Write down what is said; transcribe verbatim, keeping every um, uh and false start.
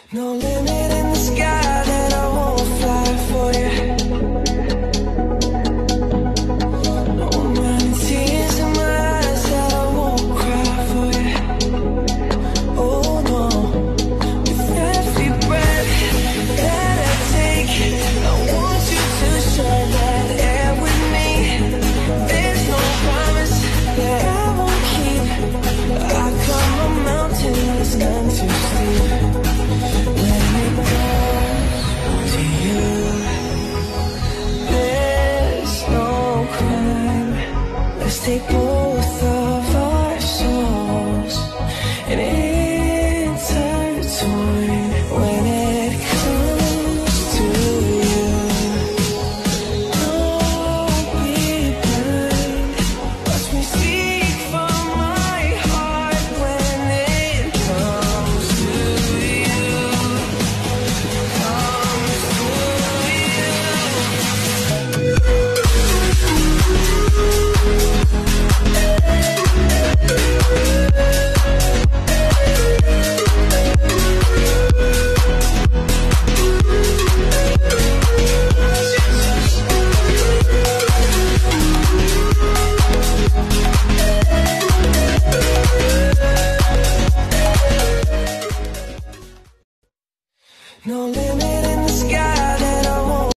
No limit in the sky that I won't fly for you. No amount of tears in my eyes that I won't cry for you. Oh no, with every breath that I take, I want you to share that air with me. There's no promise that I won't keep. I climb a mountain that's none too steep. When it comes to you, there's no crime. Let's take both of our souls and intertwine.